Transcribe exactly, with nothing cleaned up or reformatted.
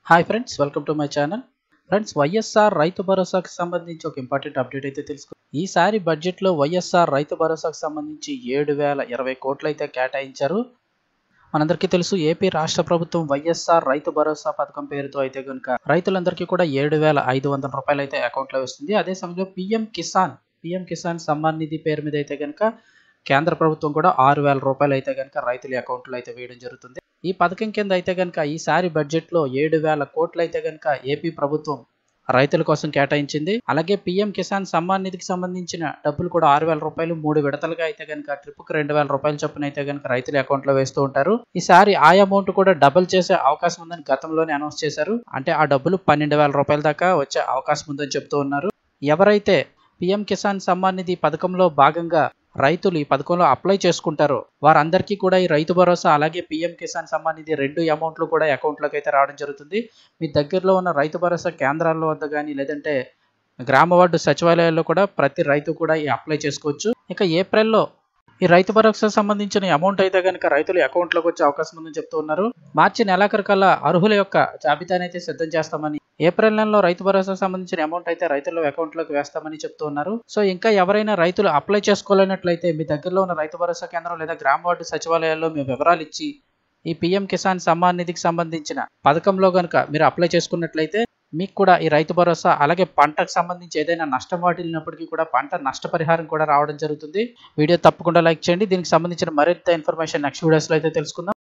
Hi friends, welcome to my channel. Friends, YSR రైతు భరోసాకి సంబంధించి ఒక ఇంపార్టెంట్ అప్డేట్ అయితే తెలుసుకో. ఈసారి బడ్జెట్లో వైఎస్ఆర్ రైతు భరోసాకి సంబంధించి ఏడు వేల ఇరవై కోట్లు అయితే కేటాయించారు. మనందరికీ తెలుసు, ఏపీ రాష్ట్ర ప్రభుత్వం వైఎస్ఆర్ రైతు భరోసా పథకం పేరుతో అయితే కనుక రైతులందరికీ కూడా ఏడు వేల ఐదు వందల రూపాయలు అయితే అకౌంట్లో వస్తుంది. అదే సమయంలో పిఎం కిసాన్ పిఎం కిసాన్ సమ్మాన్ నిధి పేరు మీద అయితే కనుక కేంద్ర ప్రభుత్వం కూడా ఆరు వేల రూపాయలు అయితే కనుక రైతుల అకౌంట్లో అయితే వేయడం జరుగుతుంది. ఈ పథకం కింద అయితే కనుక ఈసారి బడ్జెట్లో ఏడు వేల కోట్లు అయితే కనుక ఏపీ ప్రభుత్వం రైతుల కోసం కేటాయించింది. అలాగే పిఎం కిసాన్ సమ్మాన్ నిధికి సంబంధించిన డబ్బులు కూడా ఆరు వేల రూపాయలు మూడు విడతలుగా అయితే కనుక ట్రిప్కి రెండు వేల రూపాయల చొప్పున అయితే కనుక రైతుల అకౌంట్లో వేస్తూ ఉంటారు. ఈసారి ఆ అమౌంట్ కూడా డబుల్ చేసే అవకాశం ఉందని గతంలోనే అనౌన్స్ చేశారు. అంటే ఆ డబ్బులు పన్నెండు వేల రూపాయల దాకా వచ్చే అవకాశం ఉందని చెప్తూ ఉన్నారు. ఎవరైతే పిఎం కిసాన్ సమ్మాన్ నిధి పథకంలో భాగంగా రైతులు ఈ పథకంలో అప్లై చేసుకుంటారో వారందరికీ కూడా ఈ రైతు భరోసా అలాగే పిఎం కిసాన్ సమ్మాన్ నిధి రెండు అమౌంట్లు కూడా అకౌంట్లోకి అయితే రావడం జరుగుతుంది. మీ దగ్గరలో ఉన్న రైతు భరోసా కేంద్రాల వద్ద కానీ లేదంటే గ్రామ వార్డు సచివాలయాల్లో కూడా ప్రతి రైతు కూడా ఈ అప్లై చేసుకోవచ్చు. ఇక ఏప్రిల్లో ఈ రైతు భరోసా సంబంధించిన అమౌంట్ అయితే కనుక రైతుల అకౌంట్లోకి వచ్చే అవకాశం ఉందని చెప్తూ ఉన్నారు. మార్చి నెలాఖరు కల్లా అర్హుల యొక్క జాబితాని అయితే సిద్ధం చేస్తామని, ఏప్రిల్ నెలలో రైతు భరోసా సంబంధించిన అమౌంట్ అయితే రైతుల అకౌంట్లోకి వేస్తామని చెప్తూ ఉన్నారు. సో ఇంకా ఎవరైనా రైతులు అప్లై చేసుకోలేనట్లయితే మీ దగ్గరలో ఉన్న రైతు భరోసా కేంద్రం లేదా గ్రామ వార్డు సచివాలయాల్లో మీ వివరాలు ఇచ్చి ఈ పిఎం కిసాన్ సమ్మాన్ నిధికి సంబంధించిన పథకంలో కనుక మీరు అప్లై చేసుకున్నట్లయితే మీకు కూడా ఈ రైతు భరోసా అలాగే పంటకు సంబంధించి ఏదైనా నష్టం వాటిల్లినప్పటికీ కూడా పంట నష్టపరిహారం కూడా రావడం జరుగుతుంది. వీడియో తప్పకుండా లైక్ చేయండి. దీనికి సంబంధించిన మరింత ఇన్ఫర్మేషన్ నెక్స్ట్ వీడియోస్లో అయితే తెలుసుకుందాం.